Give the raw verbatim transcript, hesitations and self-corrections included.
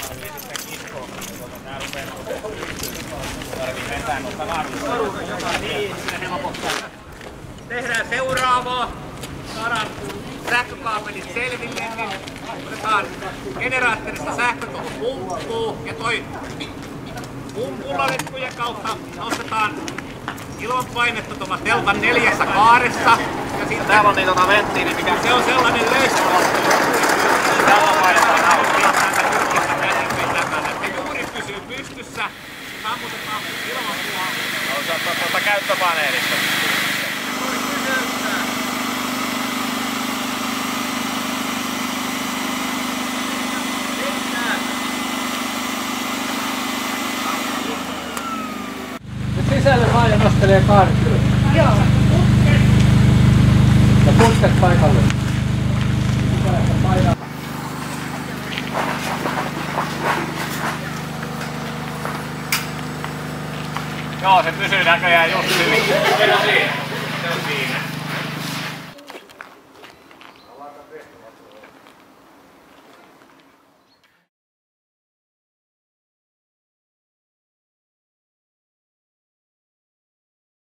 Tehdään seuraavaa. Saadaan sähkökaapelit selville, niin otetaan generaattorista sähkö tuohon pumppuun ja toi pumpulla letkujen kautta nostetaan ilmanpainetta tuolla teltan neljässä kaaressa. Ja sitten täällä on niitä venttiili, mikä se on sellainen löysä. Täällä painetaan se juuri pysyy pystyssä. Sammutetaan ilmanpulaa. No, se on tuota käyttöpaneelista. Sisälle vaan ja nostelee kaarit ylös. Joo. Ja putket paikalle. Joo, se pysyy näköjään just hyvin. Se on siinä. Se on siinä.